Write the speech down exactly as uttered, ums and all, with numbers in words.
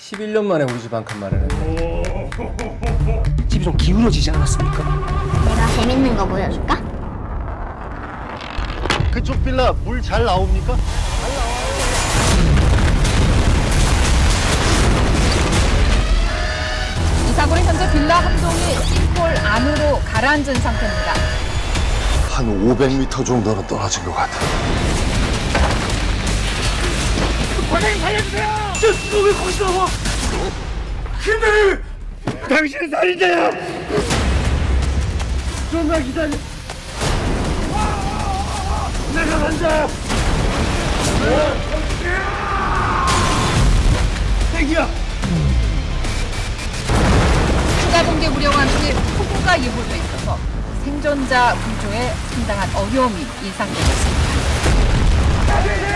십일 년 만에 우리 집 한 칸 마련했네. 집이 좀 기울어지지 않았습니까? 내가 재밌는 거 보여줄까? 그쪽 빌라 물 잘 나옵니까? 잘 나와요. 이 사고는 현재 빌라 한 동이 싱크홀 안으로 가라앉은 상태입니다. 한 오백 미터 정도는 떨어진 것 같아. 과장님 살려주세요! 저, 너왜 거기서 나와? 근데 당신은 살인자야! 좀만 기다려. 내가 간다! 애기야! 추가 공개 우려와 함께 폭우가 예보돼 있어서 생존자 구조에 상당한 어려움이 예상되고 있습니다.